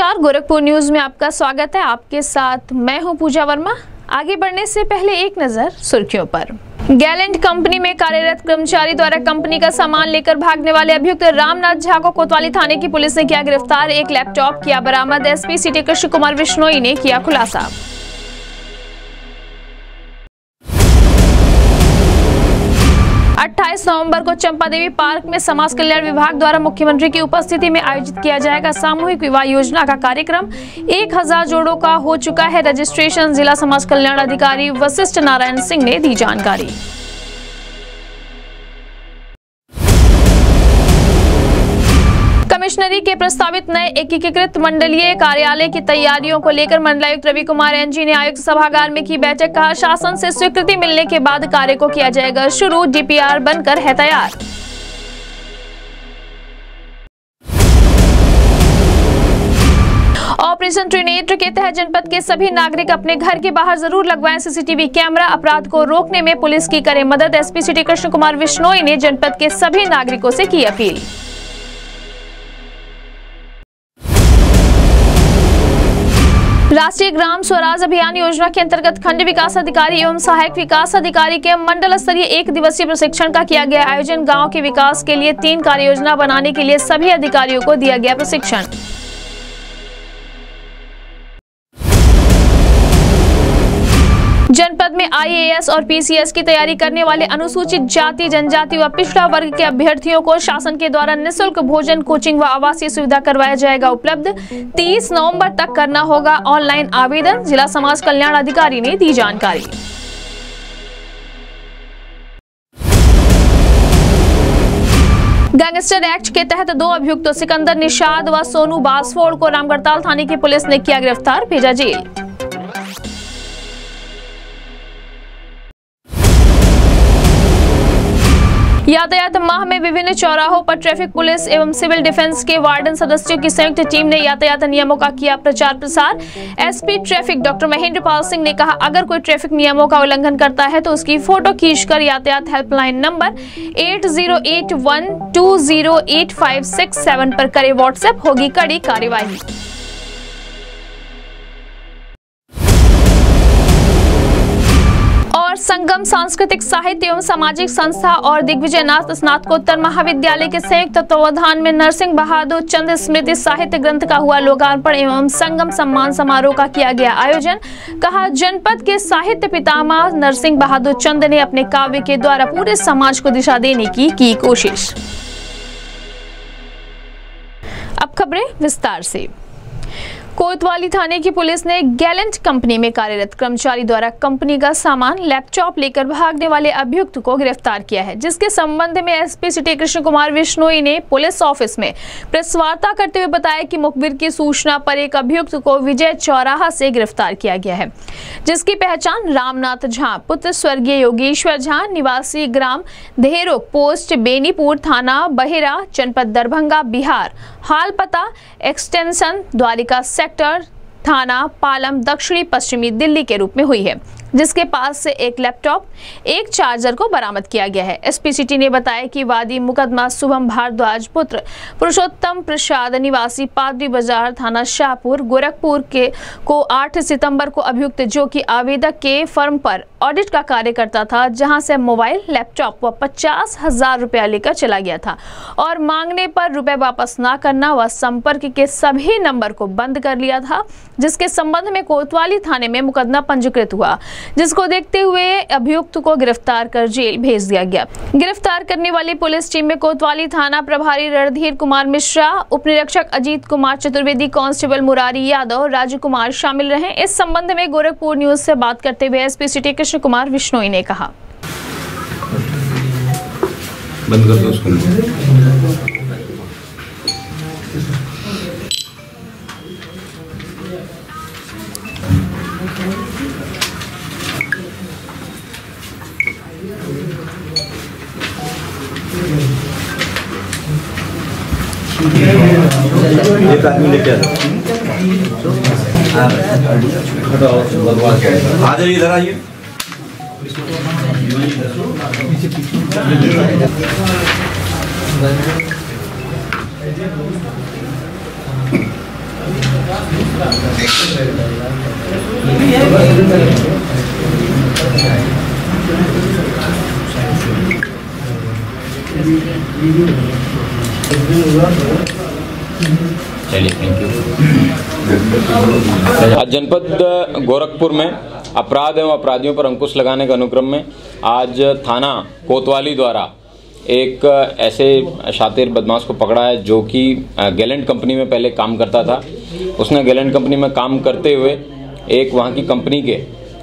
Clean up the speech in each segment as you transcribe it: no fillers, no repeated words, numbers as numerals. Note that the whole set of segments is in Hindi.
नमस्कार, गोरखपुर न्यूज में आपका स्वागत है। आपके साथ मैं हूं पूजा वर्मा। आगे बढ़ने से पहले एक नजर सुर्खियों पर। गैलेंट कंपनी में कार्यरत कर्मचारी द्वारा कंपनी का सामान लेकर भागने वाले अभियुक्त रामनाथ झा को कोतवाली थाने की पुलिस ने किया गिरफ्तार। एक लैपटॉप किया बरामद। एसपी सिटी कृष्ण कुमार विश्नोई ने किया खुलासा। 28 नवंबर को चंपादेवी पार्क में समाज कल्याण विभाग द्वारा मुख्यमंत्री की उपस्थिति में आयोजित किया जाएगा सामूहिक विवाह योजना का कार्यक्रम। 1000 जोड़ों का हो चुका है रजिस्ट्रेशन। जिला समाज कल्याण अधिकारी वशिष्ठ नारायण सिंह ने दी जानकारी। कमिश्नरी के प्रस्तावित नए एकीकृत मंडलीय कार्यालय की तैयारियों को लेकर मंडलायुक्त रवि कुमार एनजी ने आयुक्त सभागार में की बैठक। कहा, शासन से स्वीकृति मिलने के बाद कार्य को किया जाएगा शुरू। डीपीआर बनकर है तैयार। ऑपरेशन त्रिनेत्र के तहत जनपद के सभी नागरिक अपने घर के बाहर जरूर लगवाएं सीसीटीवी कैमरा। अपराध को रोकने में पुलिस की करे मदद। एसपी सिटी कृष्ण कुमार विश्नोई ने जनपद के सभी नागरिकों से की अपील। राष्ट्रीय ग्राम स्वराज अभियान योजना के अंतर्गत खंड विकास अधिकारी एवं सहायक विकास अधिकारी के मंडल स्तरीय 1 दिवसीय प्रशिक्षण का किया गया आयोजन। गांव के विकास के लिए 3 कार्य योजना बनाने के लिए सभी अधिकारियों को दिया गया प्रशिक्षण। जनपद में आईएएस और पीसीएस की तैयारी करने वाले अनुसूचित जाति, जनजाति व पिछड़ा वर्ग के अभ्यर्थियों को शासन के द्वारा निःशुल्क भोजन, कोचिंग व आवासीय सुविधा करवाया जाएगा उपलब्ध। 30 नवंबर तक करना होगा ऑनलाइन आवेदन। जिला समाज कल्याण अधिकारी ने दी जानकारी। गैंगस्टर एक्ट के तहत 2 अभियुक्तों सिकंदर निषाद व सोनू बासफोड़ को रामगढ़ताल थाने की पुलिस ने किया गिरफ्तार, भेजा जेल। यातायात माह में विभिन्न चौराहों पर ट्रैफिक पुलिस एवं सिविल डिफेंस के वार्डन सदस्यों की संयुक्त टीम ने यातायात नियमों का किया प्रचार प्रसार। SP traffic doctor Mahendra Pal Singh ने कहा, अगर कोई ट्रैफिक नियमों का उल्लंघन करता है तो उसकी फोटो खींचकर यातायात हेल्पलाइन नंबर 8081208567 पर करे व्हाट्सएप, होगी कड़ी कार्यवाही। और संगम सांस्कृतिक साहित्य एवं सामाजिक संस्था और दिग्विजयनाथ स्नातकोत्तर महाविद्यालय के संयुक्त तत्वावधान में नरसिंह बहादुर चंद स्मृति साहित्य ग्रंथ का हुआ लोकार्पण एवं संगम सम्मान समारोह का किया गया आयोजन। कहा, जनपद के साहित्य पितामह नरसिंह बहादुर चंद ने अपने काव्य के द्वारा पूरे समाज को दिशा देने की कोशिश। अब खबरें विस्तार से। कोतवाली थाने की पुलिस ने गैलेंट कंपनी में कार्यरत कर्मचारी द्वारा कंपनी का सामान, लैपटॉप लेकर भागने वाले अभियुक्त को गिरफ्तार किया है, जिसके संबंध में एसपी सिटी कृष्ण कुमार विश्नोई ने पुलिस ऑफिस में प्रेस वार्ता करते हुए बताया कि मुखबिर की सूचना पर एक अभियुक्त को विजय चौराहा से गिरफ्तार किया गया है, जिसकी पहचान रामनाथ झा पुत्र स्वर्गीय योगेश्वर झा निवासी ग्राम धेरोक पोस्ट बेनीपुर थाना बहेरा जनपद दरभंगा बिहार, हाल पता एक्सटेंशन द्वारिका सेक्टर थाना पालम दक्षिणी पश्चिमी दिल्ली के रूप में हुई है, जिसके पास से एक लैपटॉप, एक चार्जर को बरामद किया गया है। एसपी सिटी ने बताया कि वादी मुकदमा शुभम भारद्वाज पुत्र पुरुषोत्तम प्रसाद निवासी पादरी बाजार थाना शाहपुर गोरखपुर के को 8 सितंबर को अभियुक्त, जो कि आवेदक के फर्म पर ऑडिट का कार्य करता था, जहां से मोबाइल, लैपटॉप व 50,000 रुपया लेकर चला गया था और मांगने पर रुपए वापस न करना व संपर्क के सभी नंबर को बंद कर लिया था, जिसके संबंध में कोतवाली थाने में मुकदमा पंजीकृत हुआ, जिसको देखते हुए अभियुक्त को गिरफ्तार कर जेल भेज दिया गया। गिरफ्तार करने वाली पुलिस टीम में कोतवाली थाना प्रभारी रणधीर कुमार मिश्रा, उप निरीक्षक अजीत कुमार चतुर्वेदी, कांस्टेबल मुरारी यादव, राजू कुमार शामिल रहे। इस संबंध में गोरखपुर न्यूज से बात करते हुए एसपी सिटी कृष्ण कुमार विश्नोई ने कहा, बंद कर दो उसको। एक आदमी लेके आ जाइए, इधर आइए। चलिए, थैंक यू। आज जनपद गोरखपुर में अपराध एवं अपराधियों पर अंकुश लगाने के अनुक्रम में आज थाना कोतवाली द्वारा एक ऐसे शातिर बदमाश को पकड़ा है जो कि गैलेंट कंपनी में पहले काम करता था। उसने गैलेंट कंपनी में काम करते हुए एक वहाँ की कंपनी के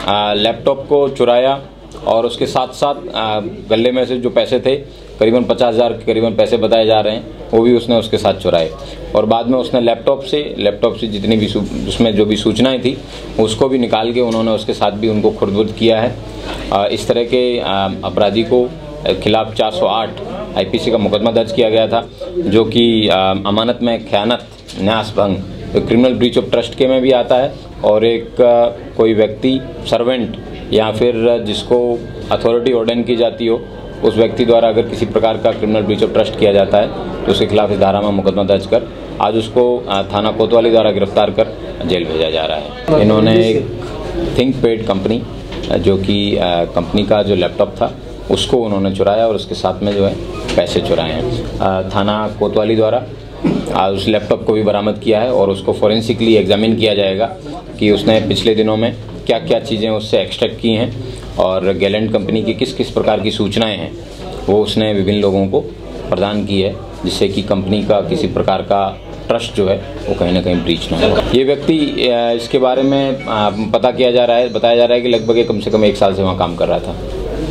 लैपटॉप को चुराया और उसके साथ साथ गले में से जो पैसे थे करीबन 50,000 के करीबन पैसे बताए जा रहे हैं, वो भी उसने उसके साथ चुराए। और बाद में उसने लैपटॉप से जितनी भी उसमें जो भी सूचनाएं थी उसको भी निकाल के उन्होंने उसके साथ भी उनको खुर्द-बुर्द किया है। इस तरह के अपराधी को खिलाफ 408 आईपीसी का मुकदमा दर्ज किया गया था, जो कि अमानत में खयानत, न्यास भंग, तो क्रिमिनल ब्रीच ऑफ ट्रस्ट के में भी आता है। और एक कोई व्यक्ति सर्वेंट या फिर जिसको अथॉरिटी ऑर्डन की जाती हो उस व्यक्ति द्वारा अगर किसी प्रकार का क्रिमिनल ब्रीच ऑफ ट्रस्ट किया जाता है तो उसके खिलाफ इस धारा में मुकदमा दर्ज कर आज उसको थाना कोतवाली द्वारा गिरफ्तार कर जेल भेजा जा रहा है। इन्होंने एक थिंकपैड कंपनी जो कि कंपनी का जो लैपटॉप था उसको उन्होंने चुराया और उसके साथ में जो है पैसे चुराए हैं। थाना कोतवाली द्वारा उस लैपटॉप को भी बरामद किया है और उसको फॉरेंसिकली एग्जामिन किया जाएगा कि उसने पिछले दिनों में क्या क्या चीज़ें उससे एक्सट्रैक्ट की हैं और गैलेंट कंपनी की किस किस प्रकार की सूचनाएं हैं वो उसने विभिन्न लोगों को प्रदान की है, जिससे कि कंपनी का किसी प्रकार का ट्रस्ट जो है वो कहीं ना कहीं ब्रीच ना हो। ये व्यक्ति इसके बारे में बताया जा रहा है कि लगभग कम से कम 1 साल से वहाँ काम कर रहा था।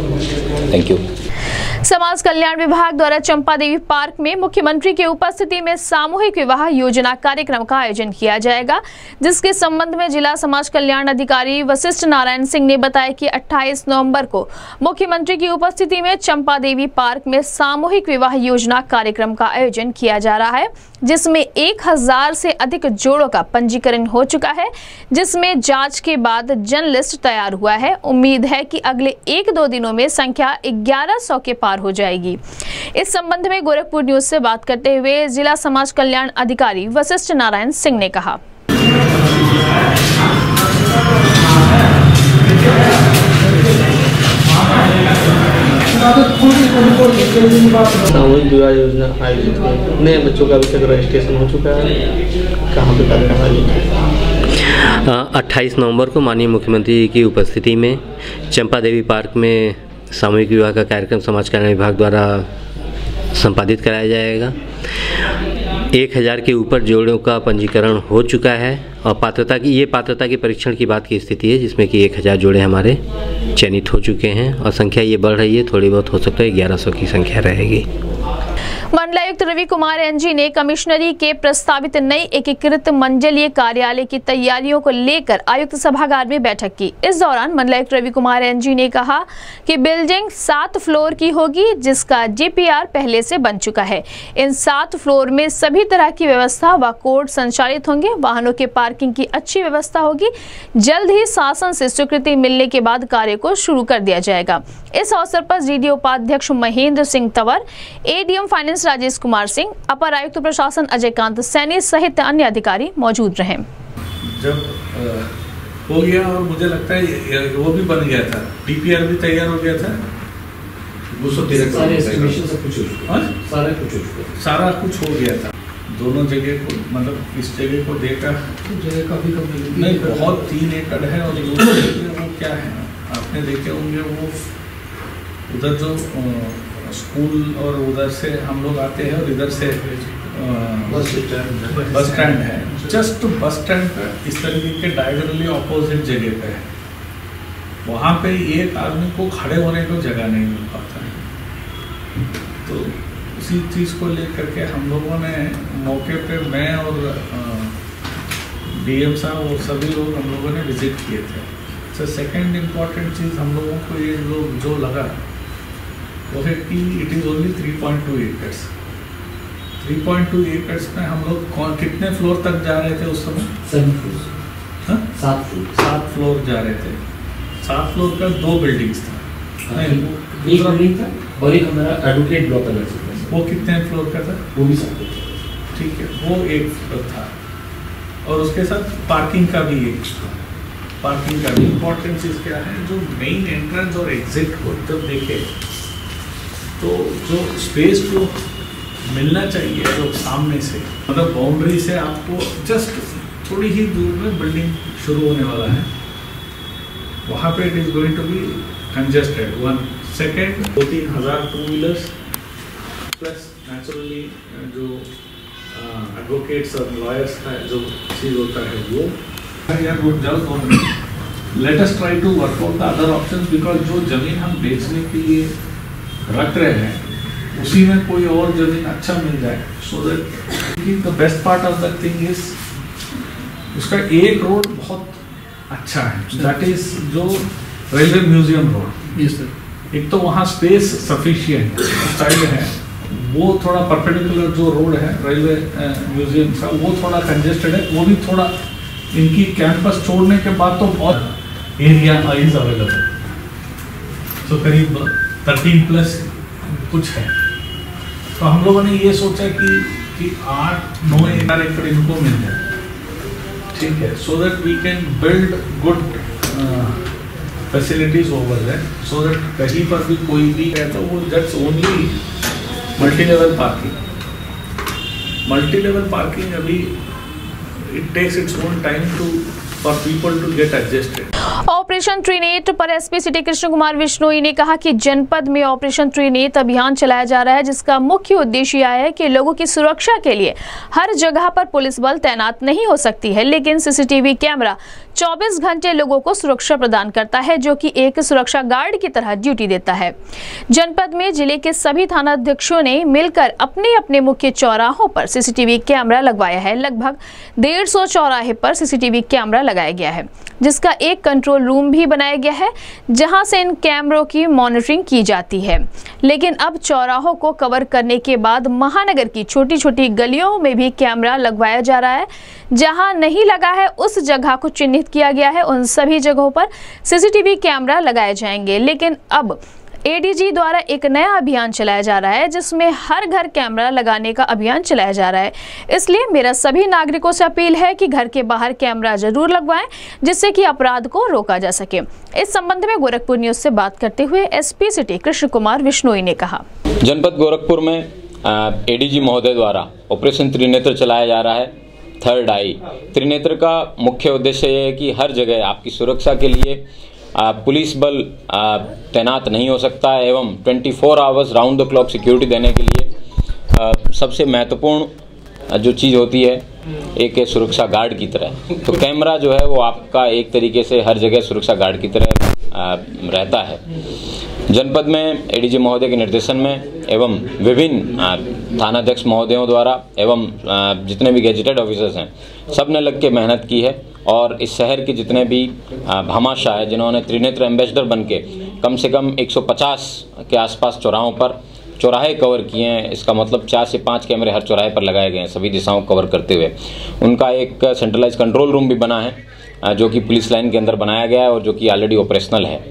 Thank you. समाज कल्याण विभाग द्वारा चंपा देवी पार्क में मुख्यमंत्री की उपस्थिति में सामूहिक विवाह योजना कार्यक्रम का आयोजन किया जाएगा, जिसके संबंध में जिला समाज कल्याण अधिकारी वशिष्ठ नारायण सिंह ने बताया कि 28 नवंबर को मुख्यमंत्री की उपस्थिति में चंपा देवी पार्क में सामूहिक विवाह योजना कार्यक्रम का आयोजन किया जा रहा है, जिसमें 1000 से अधिक जोड़ों का पंजीकरण हो चुका है, जिसमें जांच के बाद जन लिस्ट तैयार हुआ है। उम्मीद है कि अगले 1-2 दिनों में संख्या 1100 के पार हो जाएगी। इस संबंध में गोरखपुर न्यूज से बात करते हुए जिला समाज कल्याण अधिकारी वशिष्ठ नारायण सिंह ने कहा, सामूहिक विवाह योजना आयोजित नए बच्चों का अभी तक रजिस्ट्रेशन हो चुका है। कहाँ पे कार्यक्रम आयोजित? 28 नवंबर को माननीय मुख्यमंत्री जी की उपस्थिति में चंपा देवी पार्क में सामूहिक विवाह का कार्यक्रम समाज कल्याण विभाग द्वारा संपादित कराया जाएगा। 1000 के ऊपर जोड़ों का पंजीकरण हो चुका है और पात्रता की परीक्षण की बात की स्थिति है, जिसमें कि 1000 जोड़े हमारे चयनित हो चुके हैं और संख्या ये बढ़ रही है, थोड़ी बहुत हो सकता है 1100 की संख्या रहेगी। मंडलायुक्त रवि कुमार एनजी ने कमिश्नरी के प्रस्तावित नई एकीकृत मंडलीय कार्यालय की तैयारियों को लेकर आयुक्त सभागार में बैठक की। इस दौरान मंडलायुक्त रवि कुमार एनजी ने कहा कि बिल्डिंग 7 फ्लोर की होगी, जिसका जीपीआर पहले से बन चुका है। इन 7 फ्लोर में सभी तरह की व्यवस्था व कोड संचालित होंगे। वाहनों के पार्किंग की अच्छी व्यवस्था होगी। जल्द ही शासन से स्वीकृति मिलने के बाद कार्य को शुरू कर दिया जाएगा। इस अवसर पर जीडीओ उपाध्यक्ष महेंद्र सिंह तंवर, एडीएम फाइनेंस राजेश कुमार सिंह, अपर आयुक्त प्रशासन अजय कांत सैनी सहित अन्य अधिकारी मौजूद रहे। जब हो गया और मुझे लगता है वो भी बन गया था, डीपीआर भी तैयार हो गया था, सारा कुछ हो गया था। दोनों जगह को मतलब इस जगह को देखा, जगह काफी नहीं बहुत 3 एकड़ है और दूसरी जगह वो क्या है आपने देखे होंगे, वो उधर जो स्कूल और उधर से हम लोग आते हैं और इधर से बस स्टैंड है, जस्ट बस स्टैंड पे इस तरीके के डायगोनली ऑपोजिट जगह पे है। वहाँ पे एक आदमी को खड़े होने को जगह नहीं मिल पाता है। तो उसी चीज़ को लेकर के हम लोगों ने मौके पे मैं और डीएम साहब और सभी लोग हम लोगों ने विजिट किए थे। तो सेकेंड इम्पॉर्टेंट चीज़ हम लोगों को ये जो लगा वो है कि it is only 3.2 acres. 3.2 acres में हम लोग कितने फ्लोर तक जा रहे थे उस समय? 7 फ्लोर जा रहे थे। 7 फ्लोर का 2 बिल्डिंग्स था, एक बिल्डिंग था और एक हमारा एडवोकेट ब्लॉक अलग से। वो कितने फ्लोर का था? वो भी 7। ठीक है, वो 1 फ्लोर था। और उसके साथ पार्किंग का भी इम्पोर्टेंट चीज़ क्या है, जो मेन एंट्रेंस और एग्जिट को जब देखे तो जो स्पेस जो मिलना चाहिए जो सामने से, मतलब बाउंड्री से आपको जस्ट थोड़ी ही दूर में बिल्डिंग शुरू होने वाला है, वहाँ पे it is going to be congested. 1 second 2-3 two wheelers plus naturally जो एडवोकेट्स और लॉयर्स का जो चीज़ होता है वो let us try to work out the other options, because जो ज़मीन हम बेचने के लिए रख रहे हैं उसी में कोई और ज़मीन अच्छा मिल जाए, so that the best part of the thing is उसका एक रोड बहुत अच्छा है, दैट इज जो रेलवे म्यूजियम रोड। एक तो वहाँ स्पेस सफिशिएंट साइड है, वो थोड़ा परपेंडिकुलर जो रोड है रेलवे म्यूजियम का वो थोड़ा कंजेस्टेड है, वो भी थोड़ा इनकी कैंपस छोड़ने के बाद तो बहुत एरिया इज अवेलेबल, तो करीब 13+ कुछ है। तो हम लोगों ने ये सोचा कि 8-9 एकड़ इनको मिल जाए, ठीक है, so that we can build good facilities over there, so that कहीं पर भी कोई भी है तो वो दैट्स ओनली मल्टी-लेवल पार्किंग अभी it takes its own time for people to get adjusted. Operation Trinetra पर एसपी सिटी कृष्ण कुमार विश्नोई ने कहा कि जनपद में ऑपरेशन त्रिनेत्र अभियान चलाया जा रहा है, जिसका मुख्य उद्देश्य यह है कि लोगों की सुरक्षा के लिए हर जगह पर पुलिस बल तैनात नहीं हो सकती है, लेकिन सीसीटीवी कैमरा 24 घंटे लोगों को सुरक्षा प्रदान करता है, जो कि एक सुरक्षा गार्ड की तरह ड्यूटी देता है। जनपद में जिले के सभी थानाध्यक्षों ने मिलकर अपने अपने मुख्य चौराहों पर सीसीटीवी कैमरा लगवाया है। लगभग 150 चौराहे पर सीसीटीवी कैमरा लगाया गया है, जिसका एक कंट्रोल रूम भी बनाया गया है, जहां से इन कैमरों की मॉनिटरिंग की जाती है। लेकिन अब चौराहों को कवर करने के बाद महानगर की छोटी छोटी गलियों में भी कैमरा लगवाया जा रहा है। जहां नहीं लगा है उस जगह को चिन्हित किया गया है, उन सभी जगहों पर सीसीटीवी कैमरा लगाए जाएंगे। लेकिन अब एडीजी द्वारा एक नया अभियान चलाया जा रहा है, जिसमें हर घर कैमरा लगाने का अभियान चलाया जा रहा है। इसलिए मेरा सभी नागरिकों से अपील है कि घर के बाहर कैमरा जरूर लगवाएं, जिससे कि अपराध को रोका जा सके। इस संबंध में गोरखपुर न्यूज से बात करते हुए एसपी सिटी कृष्ण कुमार विश्नोई ने कहा, जनपद गोरखपुर में एडीजी महोदय द्वारा ऑपरेशन त्रिनेत्र चलाया जा रहा है। थर्ड आई त्रिनेत्र का मुख्य उद्देश्य ये है कि हर जगह आपकी सुरक्षा के लिए पुलिस बल तैनात नहीं हो सकता है, एवं 24 hours round the clock security देने के लिए सबसे महत्वपूर्ण जो चीज़ होती है एक सुरक्षा गार्ड की तरह। तो कैमरा जो है वो आपका एक तरीके से हर जगह सुरक्षा गार्ड की तरह रहता है। जनपद में एडीजी महोदय के निर्देशन में एवं विभिन्न थानाध्यक्ष महोदयों द्वारा एवं जितने भी गेजेटेड ऑफिसर्स हैं सब ने लग के मेहनत की है, और इस शहर के जितने भी भामाशाह है जिन्होंने त्रिनेत्र एम्बेसडर बन के कम से कम 150 के आसपास चौराहों पर चौराहे कवर किए हैं। इसका मतलब 4 से 5 कैमरे हर चौराहे पर लगाए गए हैं, सभी दिशाओं को कवर करते हुए। उनका एक सेंट्रलाइज कंट्रोल रूम भी बना है, जो कि पुलिस लाइन के अंदर बनाया गया है और जो कि ऑलरेडी ऑपरेशनल है।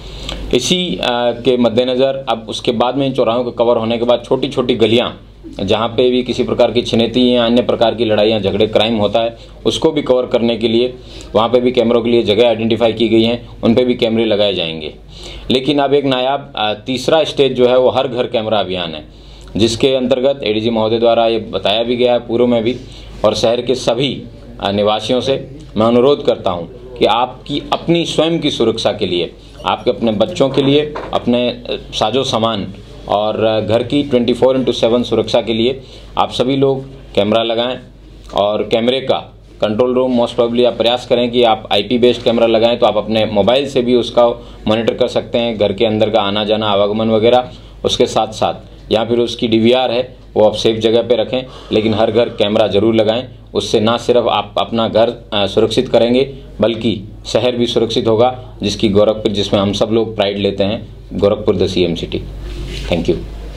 इसी के मद्देनज़र अब उसके बाद में इन चौराहों के कवर होने के बाद छोटी छोटी गलियां जहां पे भी किसी प्रकार की छिनैती या अन्य प्रकार की लड़ाइयाँ झगड़े क्राइम होता है उसको भी कवर करने के लिए वहां पे भी कैमरों के लिए जगह आइडेंटिफाई की गई हैं, उन पे भी कैमरे लगाए जाएंगे। लेकिन अब एक नायाब तीसरा स्टेज जो है वो हर घर कैमरा अभियान है, जिसके अंतर्गत एडीजी महोदय द्वारा ये बताया भी गया है पूर्व में भी, और शहर के सभी निवासियों से मैं अनुरोध करता हूँ कि आपकी अपनी स्वयं की सुरक्षा के लिए, आपके अपने बच्चों के लिए, अपने साजो सामान और घर की 24/7 सुरक्षा के लिए आप सभी लोग कैमरा लगाएं। और कैमरे का कंट्रोल रूम मोस्ट प्रोबेबली आप प्रयास करें कि आप आईपी बेस्ड कैमरा लगाएं, तो आप अपने मोबाइल से भी उसका मॉनिटर कर सकते हैं, घर के अंदर का आना जाना आवागमन वगैरह। उसके साथ साथ या फिर उसकी डीवीआर है वो आप सेफ जगह पे रखें, लेकिन हर घर कैमरा जरूर लगाएं। उससे ना सिर्फ आप अपना घर सुरक्षित करेंगे बल्कि शहर भी सुरक्षित होगा, जिसकी गोरखपुर, जिसमें हम सब लोग प्राइड लेते हैं, Gorakhpur the CM city. Thank you.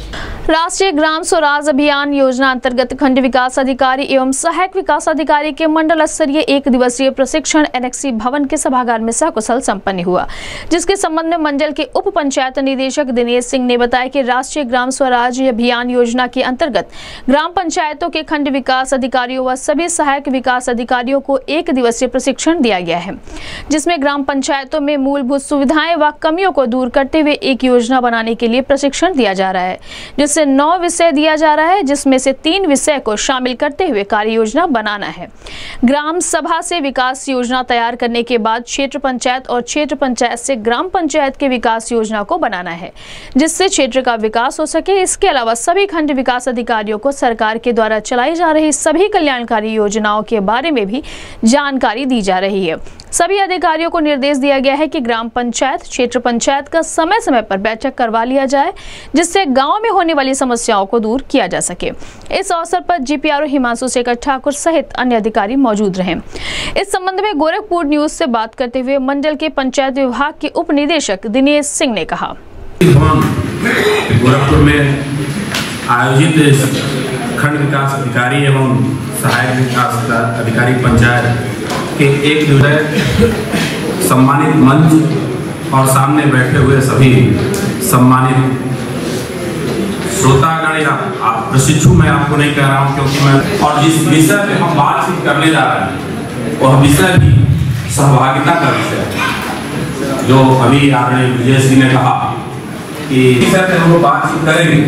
राष्ट्रीय ग्राम स्वराज अभियान योजना अंतर्गत खंड विकास अधिकारी एवं सहायक विकास अधिकारी के मंडल स्तरीय 1 दिवसीय प्रशिक्षण एनेक्सी भवन के सभागार में सकुशल संपन्न हुआ, जिसके संबंध में मंडल के उप पंचायत निदेशक दिनेश सिंह ने बताया कि राष्ट्रीय ग्राम स्वराज अभियान योजना के अंतर्गत ग्राम पंचायतों के खंड विकास अधिकारियों व सभी सहायक विकास अधिकारियों को 1 दिवसीय प्रशिक्षण दिया गया है, जिसमें ग्राम पंचायतों में मूलभूत सुविधाएं व कमियों को दूर करते हुए एक योजना बनाने के लिए प्रशिक्षण दिया जा रहा है, जिससे 9 विषय दिया जा रहा है, जिसमें से 3 विषय को शामिल करते हुए कार्य योजना बनाना है। ग्राम सभा से विकास योजना तैयार करने के बाद क्षेत्र पंचायत और क्षेत्र पंचायत से ग्राम पंचायत के विकास योजना को बनाना है, जिससे क्षेत्र का विकास हो सके। इसके अलावा सभी खंड विकास अधिकारियों को सरकार के द्वारा चलाई जा रही सभी कल्याणकारी योजनाओं के बारे में भी जानकारी दी जा रही है। सभी अधिकारियों को निर्देश दिया गया है कि ग्राम पंचायत, क्षेत्र पंचायत का समय समय पर बैठक करवा लिया जाए, जिससे गांव में होने वाली समस्याओं को दूर किया जा सके। इस अवसर पर जीपीआरओ हिमांशु शेखर ठाकुर सहित अन्य अधिकारी मौजूद रहे। इस संबंध में गोरखपुर न्यूज से बात करते हुए मंडल के पंचायत विभाग के उप निदेशक दिनेश सिंह ने कहा, गोरखपुर में आयोजित खंड विकास अधिकारी एवं सहायक विकास अधिकारी पंचायत के 1 दिवसीय सम्मानित मंच और सामने बैठे हुए सभी सम्मानित श्रोतागण या प्रशिक्षु, मैं आपको नहीं कह रहा हूं क्योंकि मैं, और जिस विषय पे हम बातचीत करने जा रहे हैं वह विषय भी सहभागिता का विषय है, जो अभी आदरणीय विजय सिंह ने कहा कि विषय पे हम लोग बातचीत करेंगे।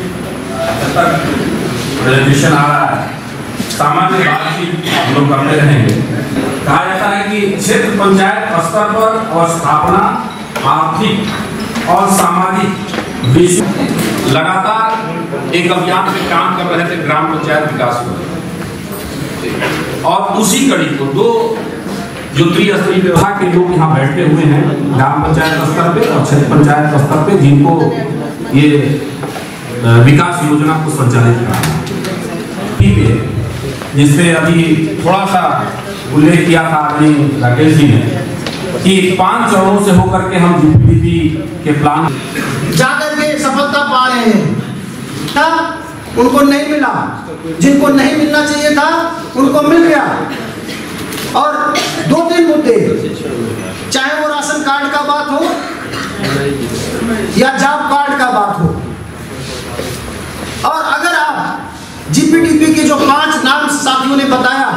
प्रेजेंटेशन आ रहा है, सामान्य बातचीत हम लोग करते रहेंगे। कहा जाता है कि क्षेत्र पंचायत स्तर पर और स्थापना आर्थिक और सामाजिक विषय लगातार एक अभियान में काम कर रहे थे ग्राम पंचायत विकास को, और उसी कड़ी को 2 जो त्रिस्तरीय विभाग के लोग यहाँ बैठे हुए हैं ग्राम पंचायत स्तर पे और क्षेत्र पंचायत स्तर पे, जिनको ये विकास योजना को संचालित करना, जिससे अभी थोड़ा सा उल्लेख किया था आदरणीय राकेश जी ने कि 5 चरणों से होकर के हम जीपीडीपी के प्लान जाकर के सफलता पा रहे हैं। तब उनको नहीं मिला, जिनको नहीं मिलना चाहिए था उनको मिल गया। और 2-3 मुद्दे, चाहे वो राशन कार्ड का बात हो या जॉब कार्ड का बात हो, और अगर आप जीपीडीपी के जो 5 नाम साथियों ने बताया,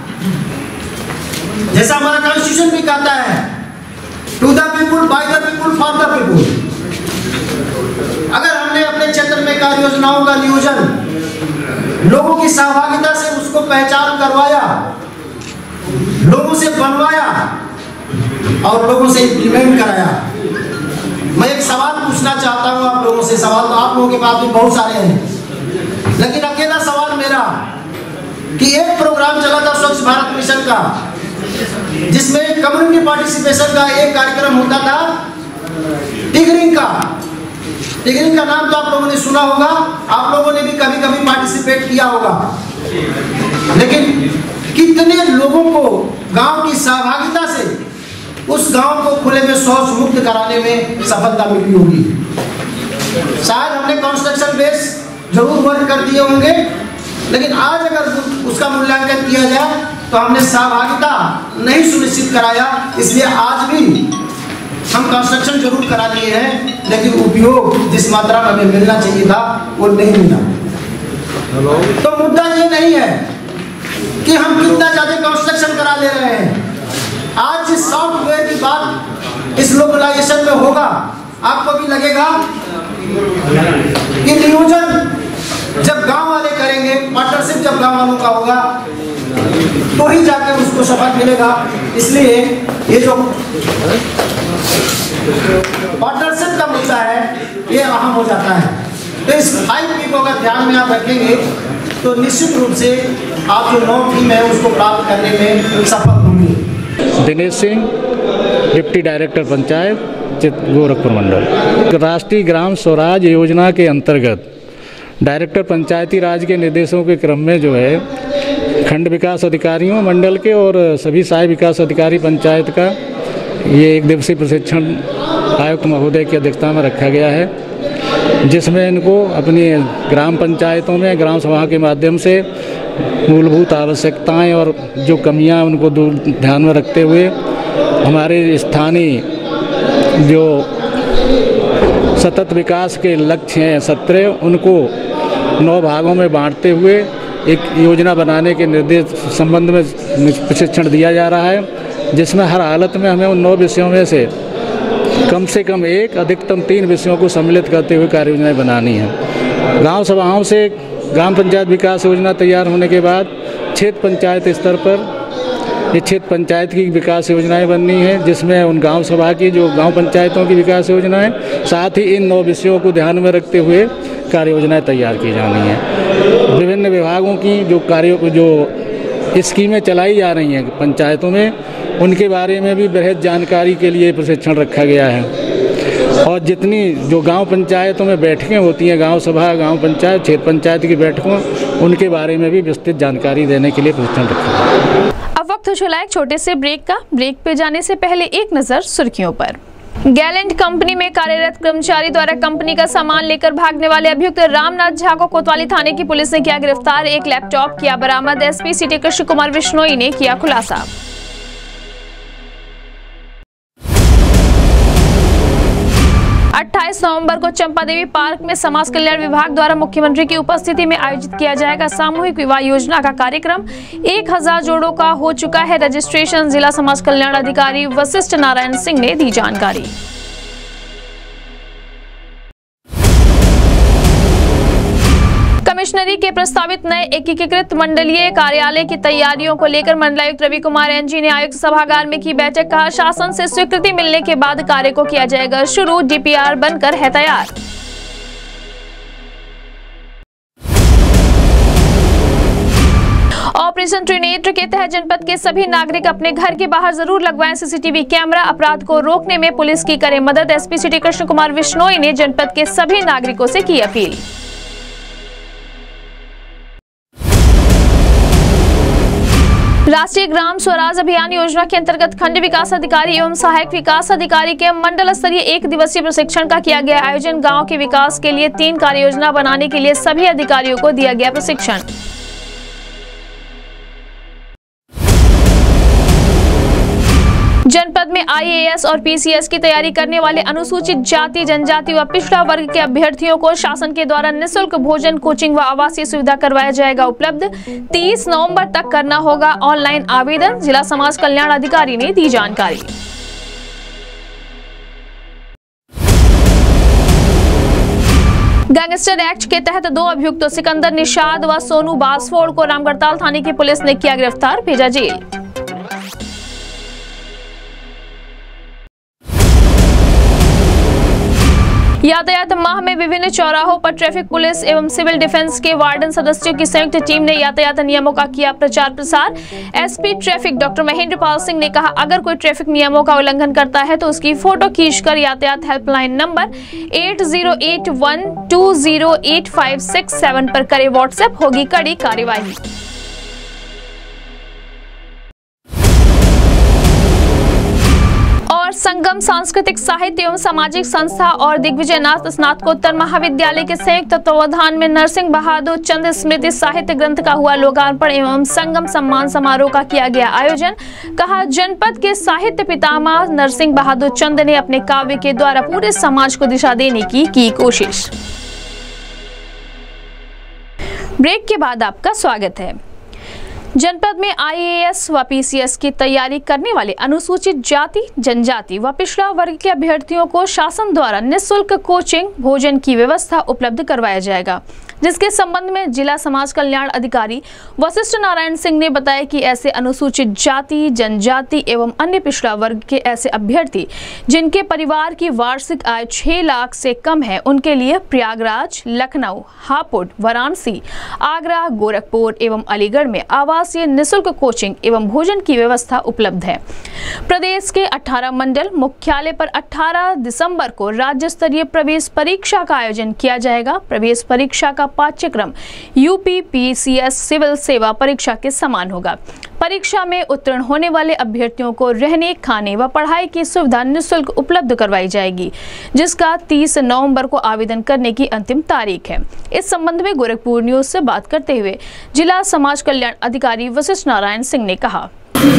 जैसा हमारा कॉन्स्टिट्यूशन भी कहता है, to the people, by the people, for the people. अगर हमने अपने क्षेत्र में कार्य योजनाओं का नियोजन लोगों की सहभागिता से उसको पहचान करवाया, लोगों से बनवाया और लोगों से इम्प्लीमेंट कराया। मैं एक सवाल पूछना चाहता हूं आप लोगों से। सवाल तो आप लोगों के पास भी बहुत सारे हैं, लेकिन अकेला सवाल मेरा कि एक प्रोग्राम चला था स्वच्छ भारत मिशन का, जिसमें कम्युनिटी पार्टिसिपेशन का एक कार्यक्रम होता था, टिगरिंग का। टिगरिंग का नाम तो आप लोगों ने सुना होगा, आप लोगों ने भी कभी कभी पार्टिसिपेट किया होगा, लेकिन कितने लोगों को गांव की सहभागिता से उस गांव को खुले में शौच मुक्त कराने में सफलता मिली होगी। शायद हमने कंस्ट्रक्शन बेस जरूर वर्क कर दिए होंगे, लेकिन आज अगर उसका मूल्यांकन किया जाए तो हमने सहभागिता नहीं सुनिश्चित कराया। इसलिए आज भी हम कंस्ट्रक्शन जरूर करा लिए हैं, लेकिन उपयोग जिस मात्रा में हमें मिलना चाहिए था वो नहीं मिला। तो मुद्दा ये नहीं है कि हम कितना ज्यादा कंस्ट्रक्शन करा ले रहे हैं। आज जिस सॉफ्टवेयर की बात इस ग्लोबलाइजेशन में होगा, आपको भी लगेगा कि नियोजन जब गांव वाले करेंगे, पार्टनरशिप जब गांव वालों का होगा, तो ही जाकर उसको सफल मिलेगा। इसलिए ये जो पार्टनरशिप का मुद्दा है ये अहम हो जाता है। तो इस 5 P को अगर ध्यान में आप रखेंगे तो निश्चित रूप से आप जो 9 टीम है उसको प्राप्त करने में सफल होंगे। दिनेश सिंह, डिप्टी डायरेक्टर पंचायत गोरखपुर मंडल। राष्ट्रीय ग्राम स्वराज योजना के अंतर्गत डायरेक्टर पंचायती राज के निर्देशों के क्रम में जो है खंड विकास अधिकारियों मंडल के और सभी सहायक विकास अधिकारी पंचायत का ये 1 दिवसीय प्रशिक्षण आयुक्त महोदय की अध्यक्षता में रखा गया है। जिसमें इनको अपनी ग्राम पंचायतों में ग्राम सभा के माध्यम से मूलभूत आवश्यकताएं और जो कमियां उनको ध्यान में रखते हुए हमारे स्थानीय जो सतत विकास के लक्ष्य हैं 17 उनको 9 भागों में बांटते हुए एक योजना बनाने के निर्देश संबंध में प्रशिक्षण दिया जा रहा है, जिसमें हर हालत में हमें उन 9 विषयों में से कम 1 अधिकतम 3 विषयों को सम्मिलित करते हुए कार्य योजनाएँ बनानी है। गांव सभाओं से ग्राम पंचायत विकास योजना तैयार होने के बाद क्षेत्र पंचायत स्तर पर ये क्षेत्र पंचायत की विकास योजनाएं बननी है, जिसमें उन गांव सभा की जो गांव पंचायतों की विकास योजनाएं, साथ ही इन 9 विषयों को ध्यान में रखते हुए कार्य योजनाएं तैयार की जानी है। विभिन्न विभागों की जो स्कीमें चलाई जा रही हैं पंचायतों में, उनके बारे में भी बृहद जानकारी के लिए प्रशिक्षण रखा गया है। और जितनी जो गांव पंचायतों में बैठकें होती हैं, गांव सभा, गांव पंचायत, क्षेत्र पंचायत की बैठकों, उनके बारे में भी विस्तृत जानकारी देने के लिए प्रशिक्षण रखा है। अब वक्त हो चला एक छोटे से ब्रेक का। ब्रेक पे जाने से पहले एक नजर सुर्खियों पर। गैलेंट कंपनी में कार्यरत कर्मचारी द्वारा कंपनी का सामान लेकर भागने वाले अभियुक्त रामनाथ झा को कोतवाली थाने की पुलिस ने किया गिरफ्तार। एक लैपटॉप किया बरामद। एसपी सिटी कृष्ण कुमार विश्नोई ने किया खुलासा। 28 नवंबर को चंपादेवी पार्क में समाज कल्याण विभाग द्वारा मुख्यमंत्री की उपस्थिति में आयोजित किया जाएगा सामूहिक विवाह योजना का कार्यक्रम। 1000 जोड़ों का हो चुका है रजिस्ट्रेशन। जिला समाज कल्याण अधिकारी वशिष्ठ नारायण सिंह ने दी जानकारी। कमिश्नरी के प्रस्तावित नए एकीकृत मंडलीय कार्यालय की तैयारियों को लेकर मंडलायुक्त रवि कुमार एनजी ने आयुक्त सभागार में की बैठक। कहा, शासन से स्वीकृति मिलने के बाद कार्य को किया जाएगा शुरू। डीपीआर बनकर है तैयार। ऑपरेशन त्रिनेत्र के तहत जनपद के सभी नागरिक अपने घर के बाहर जरूर लगवाएं सीसीटीवी कैमरा। अपराध को रोकने में पुलिस की करे मदद। एसपी सिटी कृष्ण कुमार विश्नोई ने जनपद के सभी नागरिकों से की अपील। राष्ट्रीय ग्राम स्वराज अभियान योजना के अंतर्गत खंड विकास अधिकारी एवं सहायक विकास अधिकारी के मंडल स्तरीय 1 दिवसीय प्रशिक्षण का किया गया आयोजन। गांव के विकास के लिए 3 कार्य योजना बनाने के लिए सभी अधिकारियों को दिया गया प्रशिक्षण। जनपद में आईएएस और पीसीएस की तैयारी करने वाले अनुसूचित जाति, जनजाति व पिछड़ा वर्ग के अभ्यर्थियों को शासन के द्वारा निःशुल्क भोजन, कोचिंग व आवासीय सुविधा करवाया जाएगा उपलब्ध। 30 नवंबर तक करना होगा ऑनलाइन आवेदन। जिला समाज कल्याण अधिकारी ने दी जानकारी। गैंगस्टर एक्ट के तहत 2 अभियुक्तों सिकंदर निषाद व सोनू बासफोड़ को रामगढ़ताल थाने की पुलिस ने किया गिरफ्तार, भेजा जेल। यातायात माह में विभिन्न चौराहों पर ट्रैफिक पुलिस एवं सिविल डिफेंस के वार्डन सदस्यों की संयुक्त टीम ने यातायात नियमों का किया प्रचार प्रसार। SP traffic doctor Mahendra Pal Singh ने कहा, अगर कोई ट्रैफिक नियमों का उल्लंघन करता है तो उसकी फोटो खींचकर यातायात हेल्पलाइन नंबर 8081208567 पर करे व्हाट्सएप, होगी कड़ी कार्यवाही। और संगम सांस्कृतिक साहित्य एवं सामाजिक संस्था और दिग्विजयनाथ स्नातकोत्तर महाविद्यालय के संयुक्त तत्वावधान में नरसिंह बहादुर चंद स्मृति साहित्य ग्रंथ का हुआ लोकार्पण एवं संगम सम्मान समारोह का किया गया आयोजन। कहा, जनपद के साहित्य पितामह नरसिंह बहादुर चंद ने अपने काव्य के द्वारा पूरे समाज को दिशा देने की कोशिश। ब्रेक के बाद आपका स्वागत है। जनपद में आईएएस व पीसीएस की तैयारी करने वाले अनुसूचित जाति, जनजाति व पिछड़ा वर्ग के अभ्यर्थियों को शासन द्वारा निःशुल्क कोचिंग, भोजन की व्यवस्था उपलब्ध करवाया जाएगा, जिसके संबंध में जिला समाज कल्याण अधिकारी वशिष्ठ नारायण सिंह ने बताया कि ऐसे अनुसूचित जाति, जनजाति एवं अन्य पिछड़ा वर्ग के ऐसे अभ्यर्थी जिनके परिवार की वार्षिक आय 6 लाख से कम है, उनके लिए प्रयागराज, लखनऊ, हापुड़, वाराणसी, आगरा, गोरखपुर एवं अलीगढ़ में आवासीय निःशुल्क कोचिंग एवं भोजन की व्यवस्था उपलब्ध है। प्रदेश के 18 मंडल मुख्यालय पर 18 दिसंबर को राज्य स्तरीय प्रवेश परीक्षा का आयोजन किया जाएगा। प्रवेश परीक्षा का पाठ्यक्रम यूपी पीसीएस सिविल सेवा परीक्षा के समान होगा। परीक्षा में उत्तीर्ण होने वाले अभ्यर्थियों को रहने, खाने व पढ़ाई की सुविधा निःशुल्क उपलब्ध करवाई जाएगी, जिसका 30 नवंबर को आवेदन करने की अंतिम तारीख है। इस संबंध में गोरखपुर न्यूज से बात करते हुए जिला समाज कल्याण अधिकारी वशिष्ठ नारायण सिंह ने कहा,